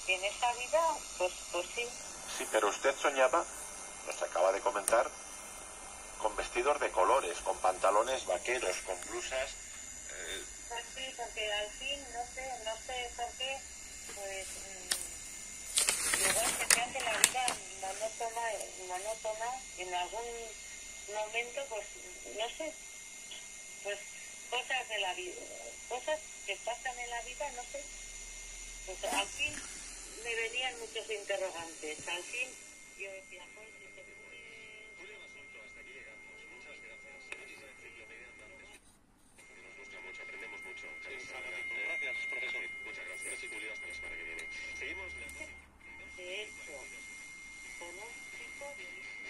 en esta vida, pues sí. Sí, pero usted soñaba, nos acaba de comentar, con vestidos de colores, con pantalones vaqueros, con blusas. Pues sí, porque al fin, no sé por qué, pues igual se te hace la vida monótona, en algún momento, pues no sé, pues cosas de la vida, cosas que pasan en la vida, no sé, pues al fin me venían muchos interrogantes, al fin yo decía, pues si se puede... Julio Basalto, hasta aquí llegamos. Muchas gracias. Enciclopedia Andantes. Nos gusta mucho, aprendemos mucho. Gracias, profesor. Muchas gracias. Y Julio, hasta la semana que viene. Seguimos. De hecho, con un chico de...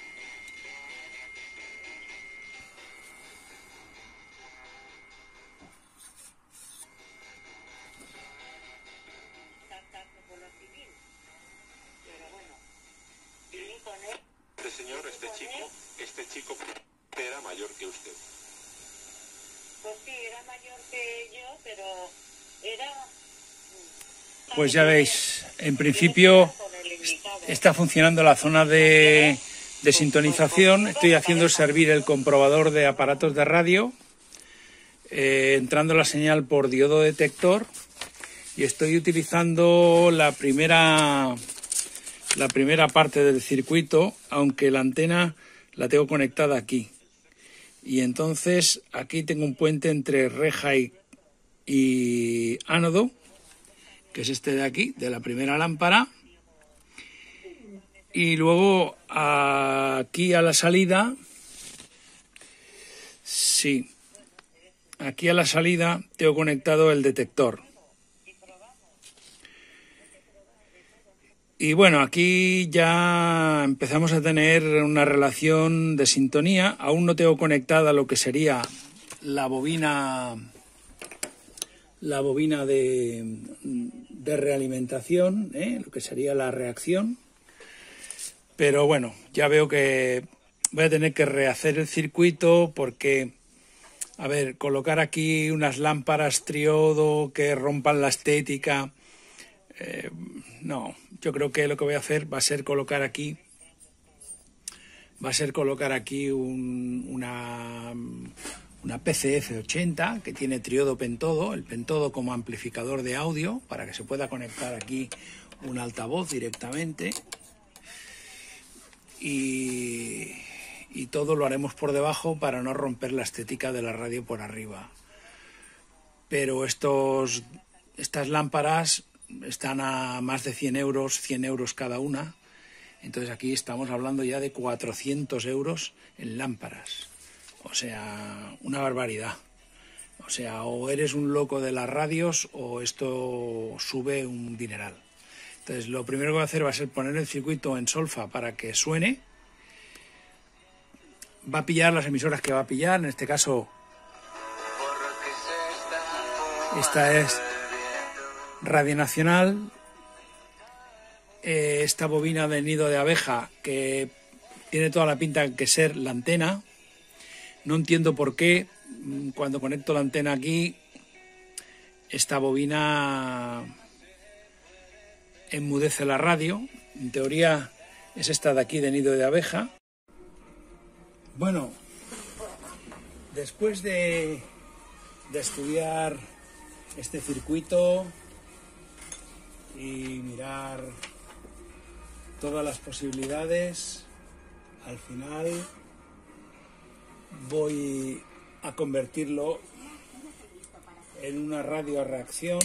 por lo civil, pero bueno, y con él... Señor, este chico era mayor que usted. Pues sí, era mayor que yo, pero era... Pues ya veis, en principio está funcionando la zona de sintonización. Estoy haciendo servir el comprobador de aparatos de radio, entrando la señal por diodo detector, y estoy utilizando la primera parte del circuito, aunque la antena la tengo conectada aquí. Y entonces aquí tengo un puente entre reja y ánodo, que es este de aquí, de la primera lámpara. Y luego aquí a la salida, sí, aquí a la salida tengo conectado el detector. Y bueno, aquí ya empezamos a tener una relación de sintonía. Aún no tengo conectada lo que sería la bobina de realimentación, lo que sería la reacción. Pero bueno, ya veo que voy a tener que rehacer el circuito porque, a ver, colocar aquí unas lámparas triodo que rompan la estética, no, yo creo que lo que voy a hacer va a ser colocar aquí una PCF80 que tiene triodo pentodo, el pentodo como amplificador de audio para que se pueda conectar aquí un altavoz directamente, y todo lo haremos por debajo para no romper la estética de la radio por arriba. Pero estas lámparas están a más de 100 euros cada una. Entonces aquí estamos hablando ya de 400 euros en lámparas. O sea, una barbaridad. O sea, o eres un loco de las radios o esto sube un dineral. Entonces lo primero que voy a hacer va a ser poner el circuito en solfa para que suene. Va a pillar las emisoras que va a pillar. En este caso, esta es Radio Nacional. Esta bobina de nido de abeja que tiene toda la pinta de que ser la antena. No entiendo por qué cuando conecto la antena aquí esta bobina enmudece la radio. En teoría es esta de aquí de nido de abeja. Bueno, después de estudiar este circuito y mirar todas las posibilidades, al final voy a convertirlo en una radio a reacción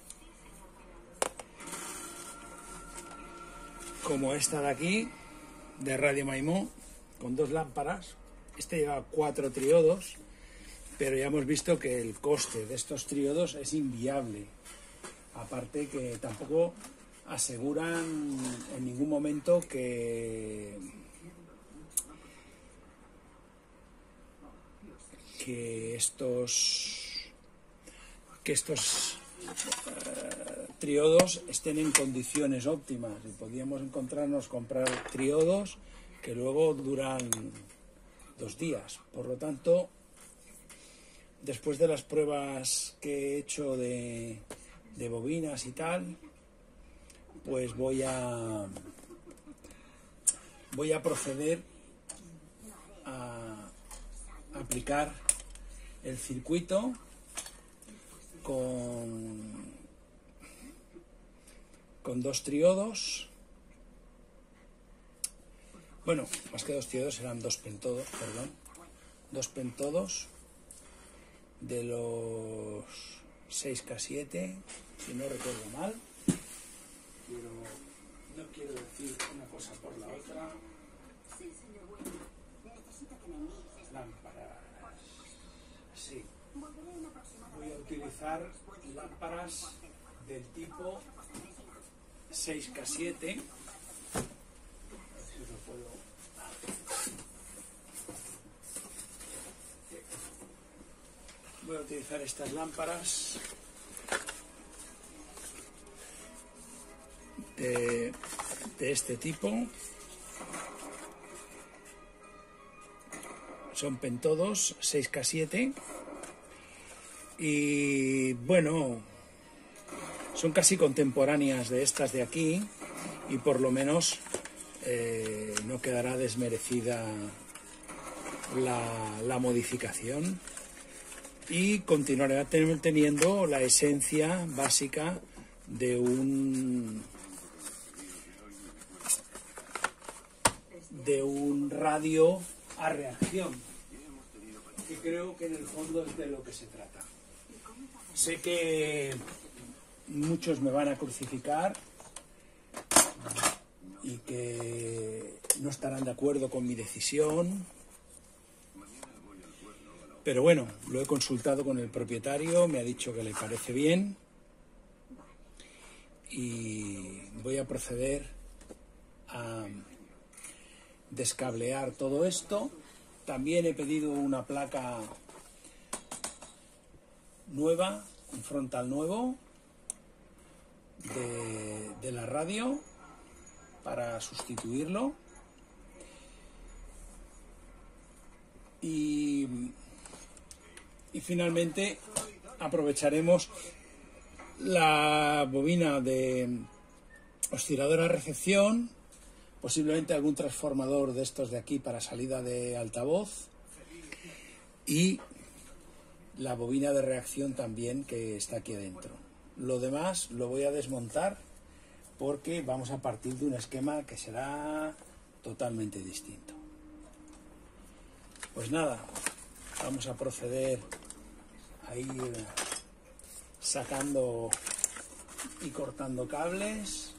como esta de aquí, de Radio Maimó, con 2 lámparas. Este lleva 4 triodos, pero ya hemos visto que el coste de estos triodos es inviable. Aparte que tampoco aseguran en ningún momento que estos triodos estén en condiciones óptimas. Y podríamos comprar triodos que luego duran 2 días. Por lo tanto, después de las pruebas que he hecho de bobinas y tal, pues voy a proceder a aplicar el circuito con 2 triodos. Bueno, más que 2 triodos, serán 2 pentodos, perdón. 2 pentodos de los 6K7, si no recuerdo mal. No quiero decir una cosa por la otra. Lámparas. Sí. Voy a utilizar lámparas del tipo 6K7. Voy a utilizar estas lámparas de este tipo. Son pentodos 6K7 y bueno, son casi contemporáneas de estas de aquí y por lo menos no quedará desmerecida la modificación y continuará teniendo la esencia básica de un radio a reacción, que creo que en el fondo es de lo que se trata. Sé que muchos me van a crucificar y que no estarán de acuerdo con mi decisión, pero bueno, lo he consultado con el propietario, me ha dicho que le parece bien y voy a proceder a descablear todo esto. También he pedido una placa nueva, un frontal nuevo de la radio para sustituirlo y finalmente aprovecharemos la bobina de osciladora a recepción, posiblemente algún transformador de estos de aquí para salida de altavoz y la bobina de reacción también que está aquí adentro. Lo demás lo voy a desmontar porque vamos a partir de un esquema que será totalmente distinto. Pues nada, vamos a proceder a ir sacando y cortando cables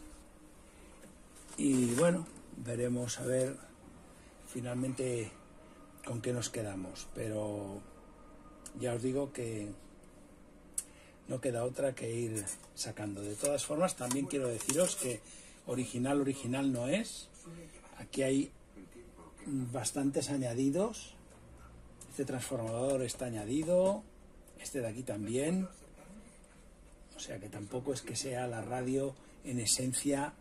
y bueno, veremos a ver finalmente con qué nos quedamos, pero ya os digo que no queda otra que ir sacando. De todas formas, también quiero deciros que original no es. Aquí hay bastantes añadidos. Este transformador está añadido, este de aquí también. O sea que tampoco es que sea la radio en esencia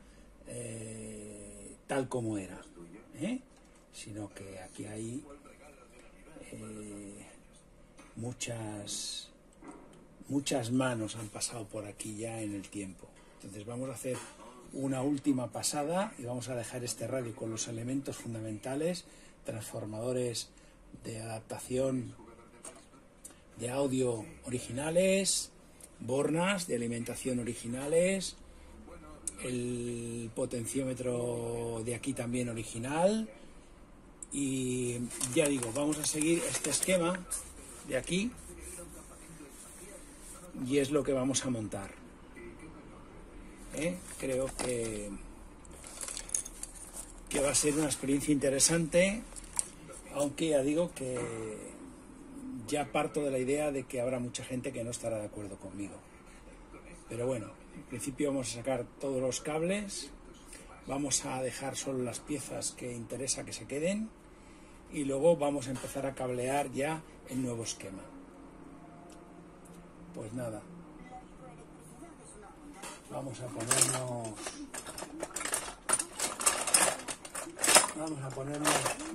tal como era, sino que aquí hay muchas manos han pasado por aquí ya en el tiempo. Entonces vamos a hacer una última pasada y vamos a dejar este radio con los elementos fundamentales, transformadores de adaptación de audio originales, bornas de alimentación originales, el potenciómetro de aquí también original y ya digo, vamos a seguir este esquema de aquí y es lo que vamos a montar. Creo que va a ser una experiencia interesante, aunque ya digo que ya parto de la idea de que habrá mucha gente que no estará de acuerdo conmigo. Pero bueno, en principio vamos a sacar todos los cables, vamos a dejar solo las piezas que interesa que se queden y luego vamos a empezar a cablear ya el nuevo esquema. Pues nada, vamos a ponernos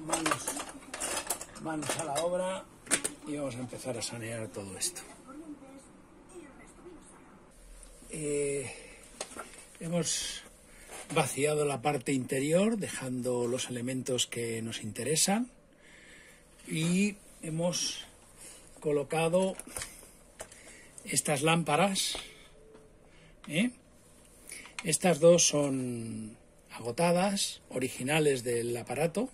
manos a la obra y vamos a empezar a sanear todo esto. Hemos vaciado la parte interior, dejando los elementos que nos interesan, y hemos colocado estas lámparas, ¿eh? Estas dos son agotadas, originales del aparato,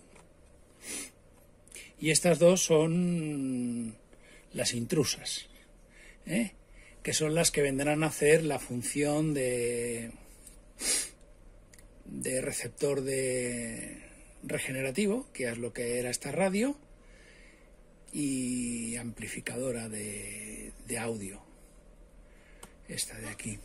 y estas dos son las intrusas, ¿eh? Que son las que vendrán a hacer la función de receptor de regenerativo, que es lo que era esta radio, y amplificadora de audio, esta de aquí.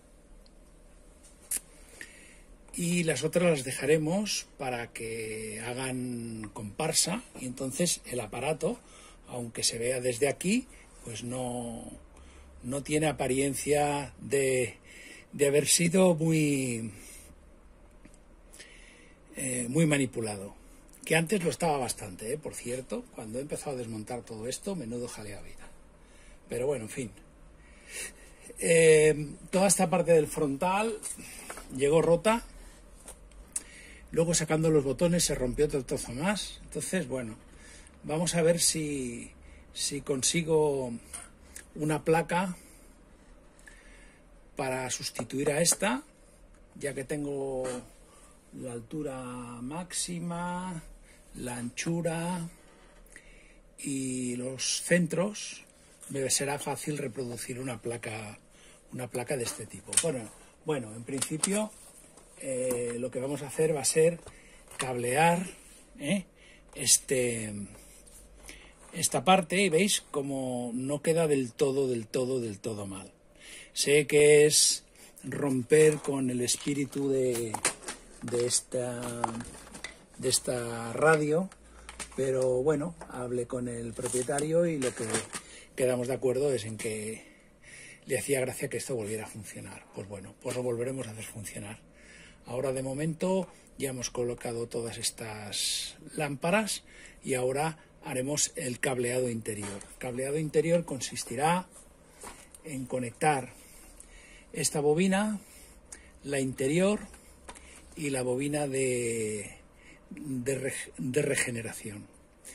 Y las otras las dejaremos para que hagan comparsa, y entonces el aparato, aunque se vea desde aquí, pues no tiene apariencia de haber sido muy manipulado, que antes lo estaba bastante, por cierto. Cuando he empezado a desmontar todo esto, menudo jaleo había. Pero bueno, en fin, toda esta parte del frontal llegó rota, luego sacando los botones se rompió otro trozo más. Entonces, bueno, vamos a ver si consigo una placa para sustituir a esta, ya que tengo la altura máxima, la anchura y los centros. Me será fácil reproducir una placa de este tipo. Bueno, en principio lo que vamos a hacer va a ser cablear esta parte, y veis como no queda del todo mal. Sé que es romper con el espíritu de esta radio, pero bueno, hablé con el propietario y lo que quedamos de acuerdo es en que le hacía gracia que esto volviera a funcionar. Pues bueno, pues lo volveremos a hacer funcionar. Ahora de momento ya hemos colocado todas estas lámparas y ahora haremos el cableado interior. El cableado interior consistirá en conectar esta bobina, la interior y la bobina de regeneración.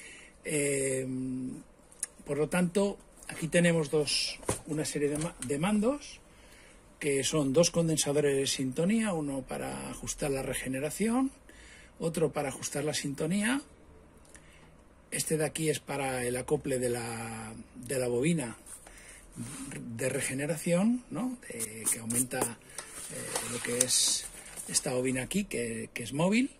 Por lo tanto, aquí tenemos una serie de mandos, que son dos condensadores de sintonía, uno para ajustar la regeneración, otro para ajustar la sintonía. Este de aquí es para el acople de la bobina de regeneración, ¿no? Que aumenta lo que es esta bobina aquí, que es móvil.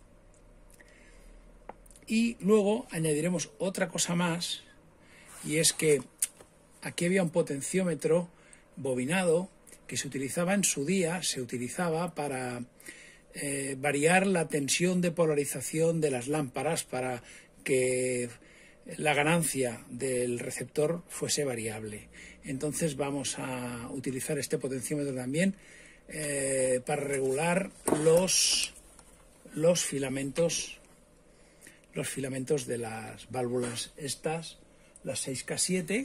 Y luego añadiremos otra cosa más, y es que aquí había un potenciómetro bobinado que se utilizaba en su día, para variar la tensión de polarización de las lámparas, para que la ganancia del receptor fuese variable. Entonces vamos a utilizar este potenciómetro también para regular los filamentos de las válvulas estas, las 6K7,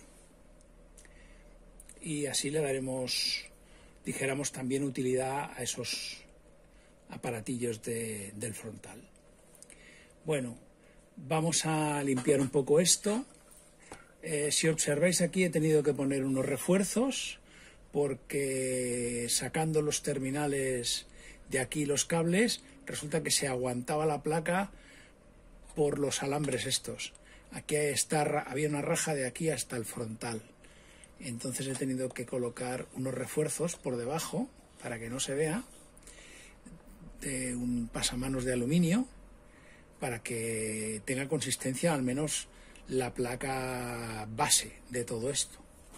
y así le daremos, dijéramos, también utilidad a esos aparatillos del frontal. Bueno, vamos a limpiar un poco esto. Si observáis aquí he tenido que poner unos refuerzos, porque sacando los terminales de aquí, los cables, resulta que se aguantaba la placa por los alambres estos. Aquí había una raja de aquí hasta el frontal. Entonces he tenido que colocar unos refuerzos por debajo para que no se vea, de un pasamanos de aluminio, para que tenga consistencia al menos la placa base de todo esto.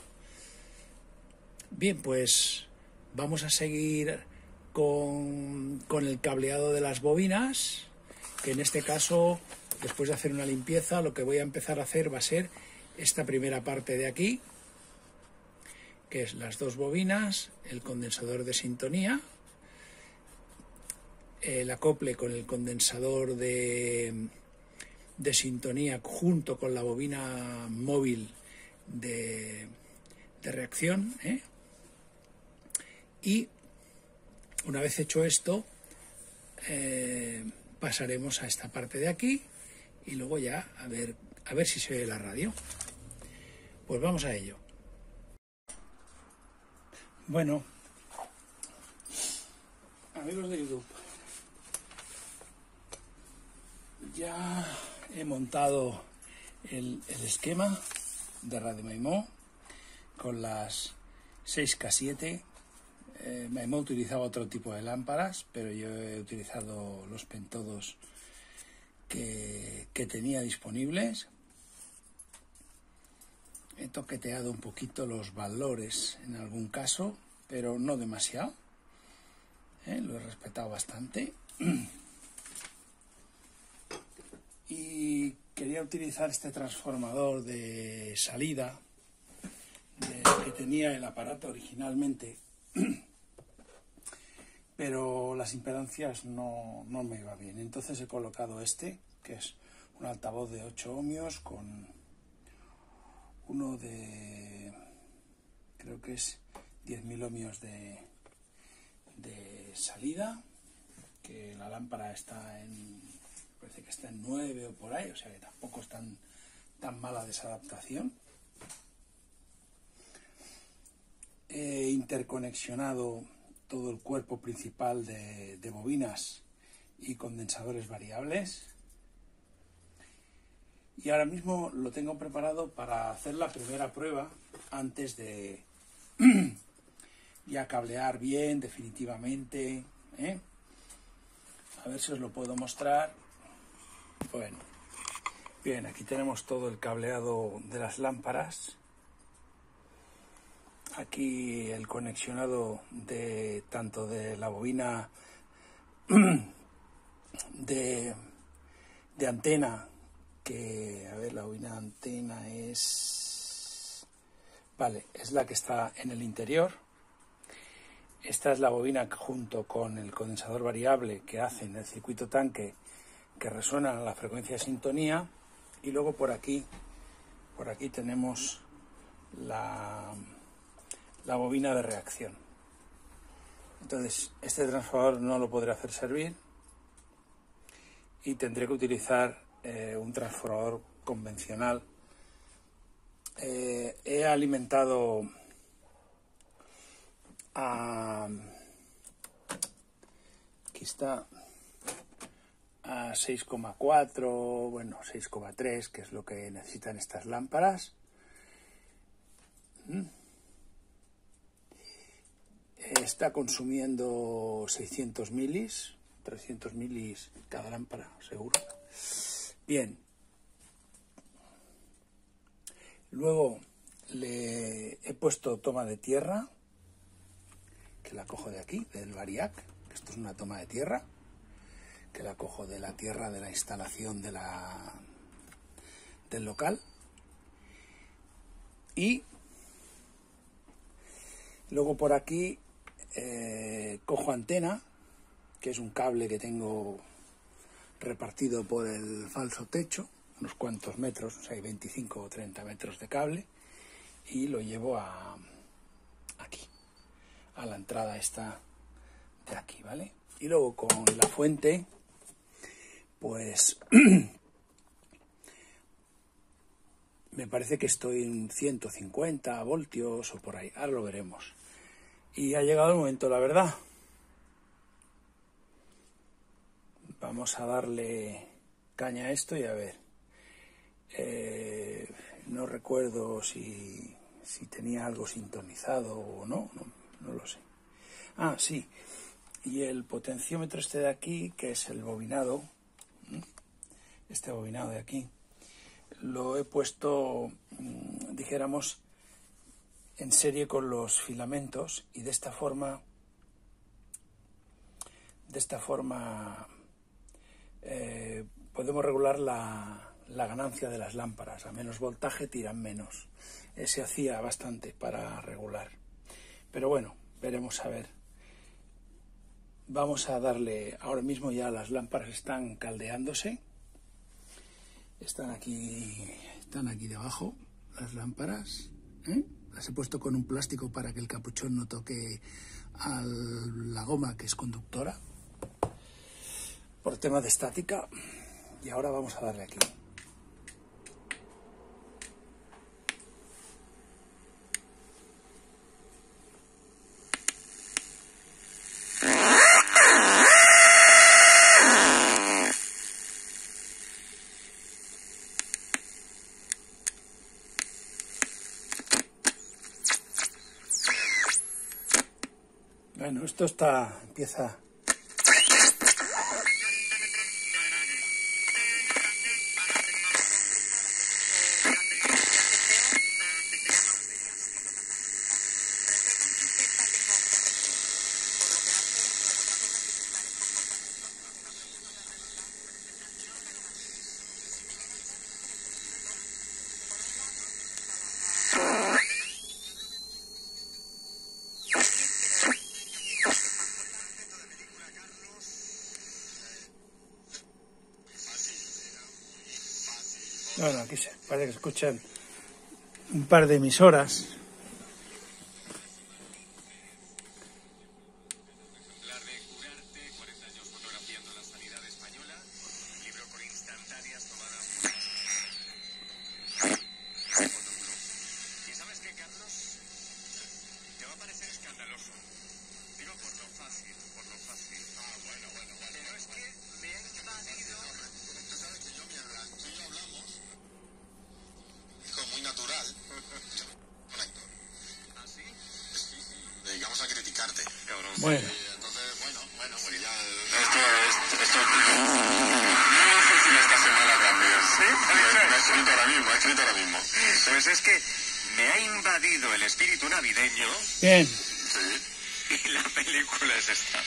Bien, pues vamos a seguir con el cableado de las bobinas, que en este caso, después de hacer una limpieza, lo que voy a empezar a hacer va a ser esta primera parte de aquí, que es las dos bobinas, el condensador de sintonía, el acople con el condensador de sintonía junto con la bobina móvil de reacción, Y una vez hecho esto, pasaremos a esta parte de aquí y luego ya a ver si se oye la radio. Pues vamos a ello. Bueno, amigos de YouTube, ya he montado el esquema de Radio Maimó con las 6K7. Maimó utilizaba otro tipo de lámparas, pero yo he utilizado los pentodos que tenía disponibles. He toqueteado un poquito los valores en algún caso, pero no demasiado. Lo he respetado bastante. Y quería utilizar este transformador de salida que tenía el aparato originalmente, pero las impedancias no me iba bien. Entonces he colocado este, que es un altavoz de 8 ohmios con uno de, creo que es 10.000 ohmios de salida, que la lámpara está parece que está en 9 o por ahí, o sea que tampoco es tan mala desadaptación. He interconexionado todo el cuerpo principal de bobinas y condensadores variables. Y ahora mismo lo tengo preparado para hacer la primera prueba antes de ya cablear bien, definitivamente. A ver si os lo puedo mostrar. Bueno, bien, aquí tenemos todo el cableado de las lámparas. Aquí el conexionado tanto de la bobina de antena, que, a ver, la bobina de antena es la que está en el interior. Esta es la bobina junto con el condensador variable que hacen el circuito tanque, que resuenan a la frecuencia de sintonía. Y luego por aquí tenemos la bobina de reacción. Entonces este transformador no lo podré hacer servir y tendré que utilizar un transformador convencional. He alimentado aquí está a 6,4, bueno, 6,3, que es lo que necesitan estas lámparas. Está consumiendo 600 milis, 300 milis cada lámpara, seguro. Bien. Luego le he puesto toma de tierra, que la cojo de aquí, del Variac. Esto es una toma de tierra, que la cojo de la tierra de la instalación del local. Y luego por aquí cojo antena, que es un cable que tengo repartido por el falso techo, unos cuantos metros, o sea, hay 25 o 30 metros de cable, y lo llevo aquí, a la entrada esta de aquí, ¿vale? Y luego con la fuente, pues me parece que estoy en 150 voltios o por ahí, ahora lo veremos. Y ha llegado el momento, la verdad. Vamos a darle caña a esto y a ver. No recuerdo si tenía algo sintonizado o no lo sé. Ah, sí. Y el potenciómetro este de aquí, que es el bobinado, este bobinado de aquí, lo he puesto, dijéramos, en serie con los filamentos, y de esta forma podemos regular la ganancia de las lámparas. A menos voltaje tiran menos. Se hacía bastante para regular. Pero bueno, veremos a ver. Vamos a darle, ahora mismo ya las lámparas están caldeándose. Están aquí debajo las lámparas. Las he puesto con un plástico para que el capuchón no toque a la goma, que es conductora. por tema de estática. Y ahora vamos a darle aquí. Bueno, esto empieza. Bueno, aquí parece que se escuchan un par de emisoras. La de Curarte, 40 años fotografiando la sanidad española, libro con instantáneas tomadas. ¿Y sabes qué, Carlos? Te va a parecer escandaloso. Digo por lo fácil, por lo fácil. Bueno. Pero es que me ha invadido. Tú sabes que tú y yo hablamos muy natural. ¿Ah, sí? Sí. Dedicamos a criticarte, cabrón. Bueno. Entonces, bueno, pues ya. Esto. No sé si esta semana también. ¿Sí? Me ha escrito ahora mismo. Pues es que me ha invadido el espíritu navideño. Bien. Sí. Y la película es esta.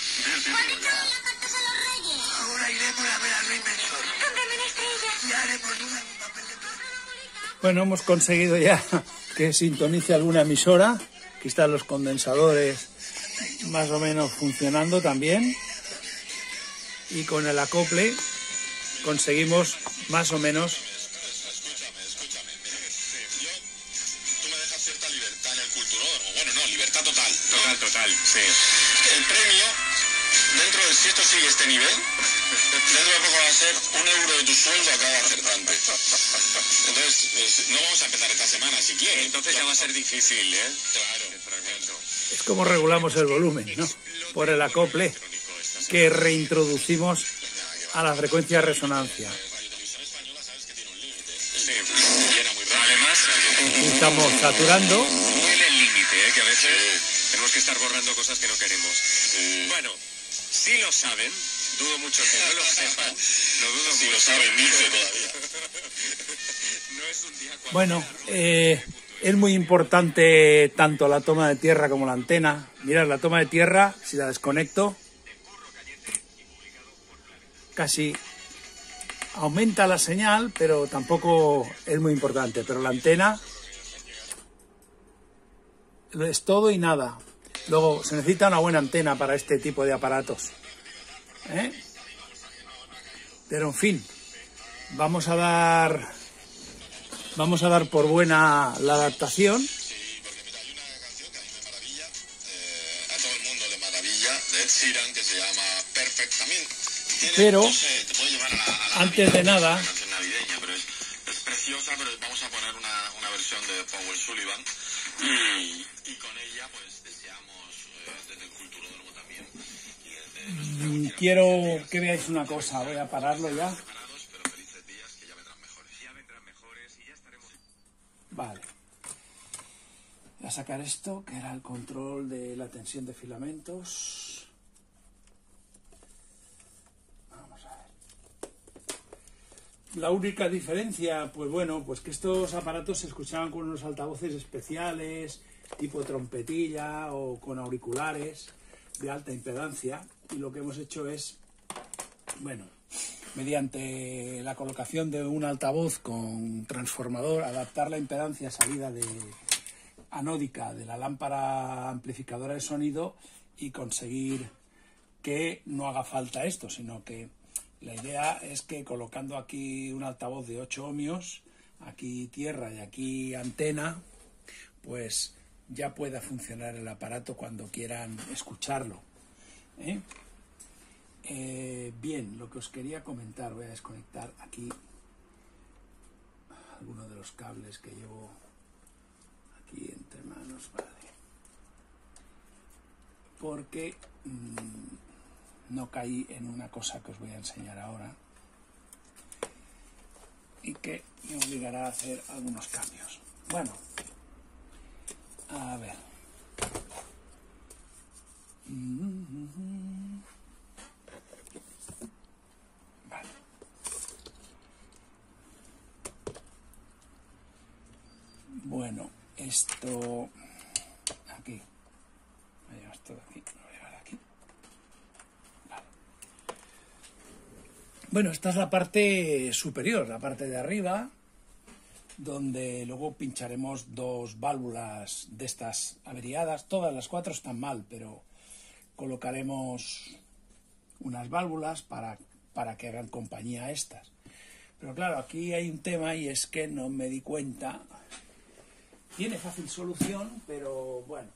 Ahora iremos a ver al Rey Menor. ¡Cómprame una estrella! Y haremos un papel de perro. Bueno, hemos conseguido ya que sintonice alguna emisora. Aquí están los condensadores más o menos funcionando también. Y con el acople conseguimos más o menos. Escúchame. Mira, tú me dejas cierta libertad en el culturódromo. Bueno, no, libertad total. Total, sí. El premio, dentro de si esto sigue este nivel, dentro de poco va a ser €1 de tu sueldo a cada acertante. Entonces, no vamos a empezar esta semana si quieres. Entonces ya va a ser difícil, ¿eh? Claro, el fragmento. Es como regulamos el volumen, ¿no? Por el acople que reintroducimos a la frecuencia de resonancia. Televisión Española sabes que tiene un límite. Sí, llena muy rápido. Además, Estamos saturando. tiene el límite, ¿eh? Que a veces tenemos que estar borrando cosas que no queremos. Bueno, si lo saben, dudo mucho que no lo sepan. Lo dudo mucho. Si lo saben, dice todavía. No es un día cualquiera. Bueno, es muy importante tanto la toma de tierra como la antena. Mirad, la toma de tierra, si la desconecto, casi aumenta la señal, pero tampoco es muy importante. Pero la antena es todo y nada. Luego se necesita una buena antena para este tipo de aparatos, ¿eh? Pero en fin, vamos a dar por buena la adaptación. Sí, porque mira, hay una canción que a mí me maravilla, a todo el mundo le maravilla, de Ed Sheeran, que se llama Perfect. También tiene, Pero, no sé, te puede llevar a la antes de nada, una canción navideña, pero es preciosa, pero vamos a poner una versión de Powell Sullivan y con ella pues deseamos desde el culturódromo también y desde quiero que veáis una cosa, voy a pararlo ya. preparados, pero felices días que ya vendrán mejores. Ya vendrán mejores y ya estaremos. Vale. Voy a sacar esto, que era el control de la tensión de filamentos. Vamos a ver. La única diferencia, pues bueno, pues que estos aparatos se escuchaban con unos altavoces especiales, tipo trompetilla o con auriculares de alta impedancia. Y lo que hemos hecho es, bueno, mediante la colocación de un altavoz con transformador, adaptar la impedancia salida anódica de la lámpara amplificadora de sonido y conseguir que no haga falta esto, sino que la idea es que colocando aquí un altavoz de 8 ohmios, aquí tierra y aquí antena, pues ya pueda funcionar el aparato cuando quieran escucharlo, ¿eh? Bien, lo que os quería comentar, voy a desconectar aquí algunos de los cables que llevo aquí entre manos, vale, porque no caí en una cosa que os voy a enseñar ahora y que me obligará a hacer algunos cambios. Bueno, a ver. Vale. Bueno, esto aquí. Voy a llevar esto de aquí, lo voy a llevar aquí. Vale. Bueno, esta es la parte superior, la parte de arriba, donde luego pincharemos dos válvulas de estas averiadas. Todas las 4 están mal, pero colocaremos unas válvulas para que hagan compañía a estas. Pero claro, aquí hay un tema y es que no me di cuenta. Tiene fácil solución, pero bueno.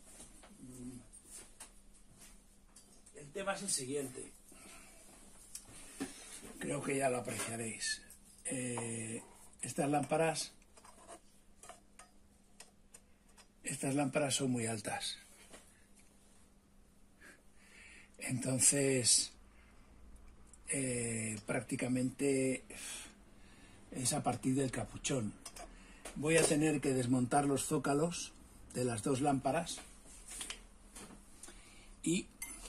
El tema es el siguiente. Creo que ya lo apreciaréis. Estas lámparas son muy altas. Entonces, prácticamente es a partir del capuchón. Voy a tener que desmontar los zócalos de las 2 lámparas y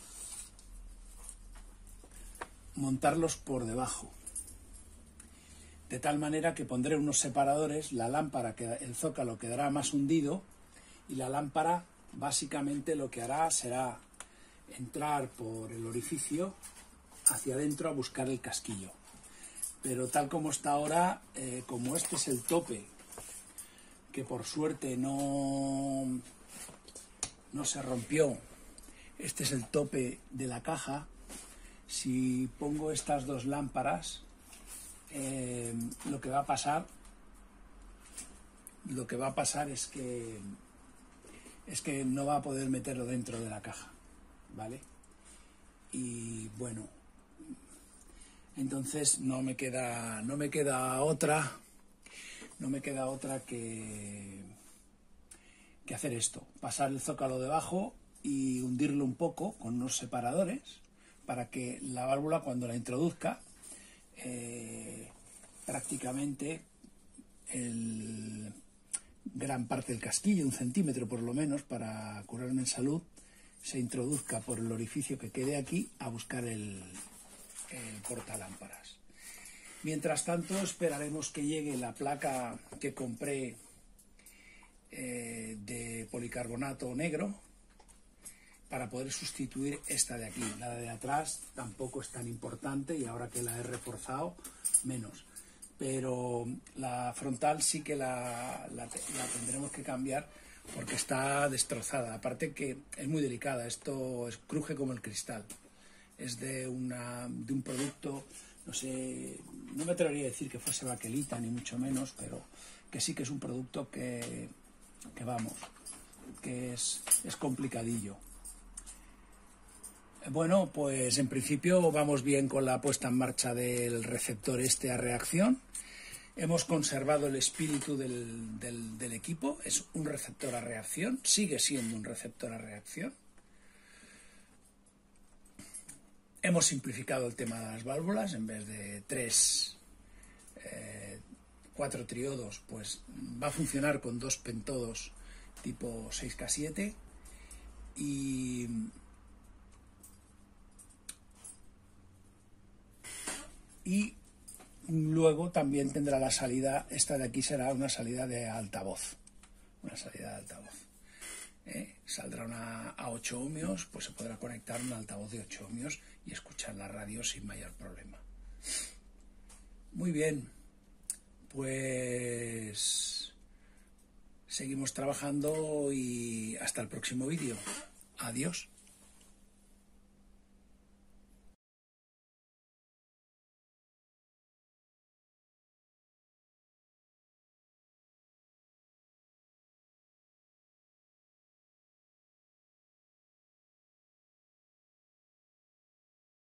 montarlos por debajo, de tal manera que pondré unos separadores. La lámpara, el zócalo quedará más hundido y la lámpara básicamente lo que hará será entrar por el orificio hacia adentro a buscar el casquillo. Pero tal como está ahora, como este es el tope, que por suerte no se rompió, este es el tope de la caja. Si pongo estas 2 lámparas, lo que va a pasar es que no va a poder meterlo dentro de la caja, ¿vale? Y bueno, entonces no me queda otra que hacer esto, pasar el zócalo debajo y hundirlo un poco con unos separadores para que la válvula, cuando la introduzca, prácticamente gran parte del casquillo, 1 centímetro por lo menos, para curarme en salud, se introduzca por el orificio que quede aquí a buscar el portalámparas. Mientras tanto, esperaremos que llegue la placa que compré de policarbonato negro para poder sustituir esta de aquí. La de atrás tampoco es tan importante y ahora que la he reforzado, menos. Pero la frontal sí que la tendremos que cambiar porque está destrozada. Aparte que es muy delicada, esto cruje como el cristal. Es de un producto, no sé, no me atrevería a decir que fuese baquelita ni mucho menos, pero que sí que es un producto que vamos, que es complicadillo. Bueno, pues en principio vamos bien con la puesta en marcha del receptor este a reacción. Hemos conservado el espíritu del equipo, es un receptor a reacción, sigue siendo un receptor a reacción. Hemos simplificado el tema de las válvulas, en vez de 4 triodos, pues va a funcionar con 2 pentodos tipo 6K7 y luego también tendrá la salida, esta de aquí será una salida de altavoz, saldrá a 8 ohmios, pues se podrá conectar un altavoz de 8 ohmios y escuchar la radio sin mayor problema. Muy bien, pues seguimos trabajando y hasta el próximo vídeo. Adiós.